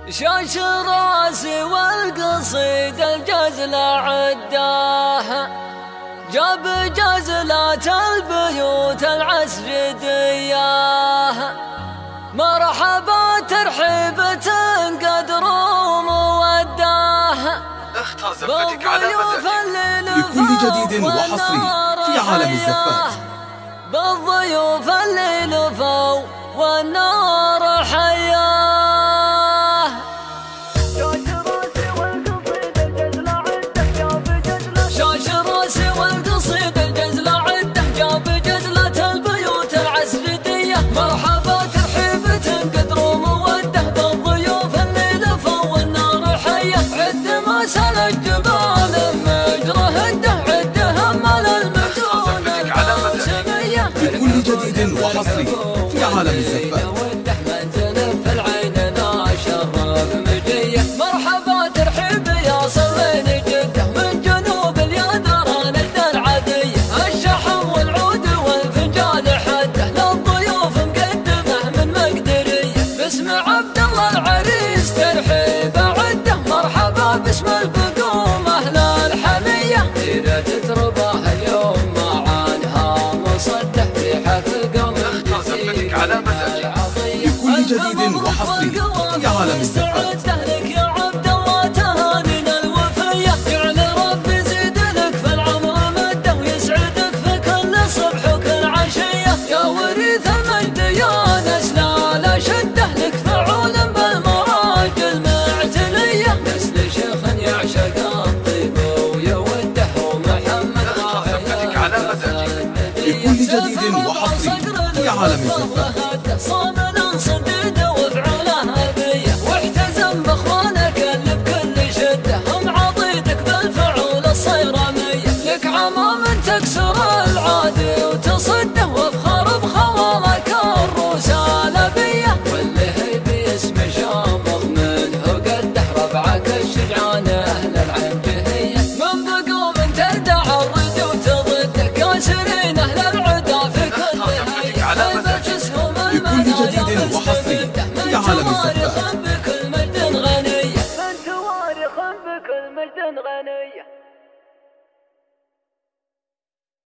شاش راسي والقصيد الجزل عداها، جاب جزلات البيوت العسجدية. مرحبا ترحيبة قدر وموداها، اختار زفتك على مزاجك. لكل جديد وحصري في عالم الزفات. بالضيوف اللي لفوا والنار حياه. شاش راسي والقصيد الجزل عده، جاب جزلة البيوت العسجدية. مرحبا ترحيبة قدر وموده، بالضيوف اللي لفوا والنار حيه. عد ما سال الجبال مجرى هده، عد همل المجون الباسمية. لكل جديد وحصري في عالم الزفات. مرحبا ترحيب يا صرين جده، من جنوب اليدران العادية. الشحم والعود والفنجان حده، للضيوف مقدمه من مقدرية. باسم عبد الله العريس ترحيب عده، مرحبا باسم البقوم اهل الحمية. ليلة ترباه اليوم معانها مصدح في حفل قوم. اختار زفتك على مزاجك. لكل جديد وحصري في عالم الزفات. لكل جديد وحصري في عالم الزفات. صامنا صديد وفعله بيه، واحتزم باخوانك اللي بكل شده. هم عضيدك بالفعول الصيراميه، لك عمام تكسر العادي وتصده. وافخر بخوالك الرسالبيه، واللي هي باسم شامخ منه قده. ربعك الشجعان اهل العنجهيه، من بقوم تردع الرد وتضده. كاسرين اهل العدا في كل هيئه، لكل جديد وحصري في عالم الزفات.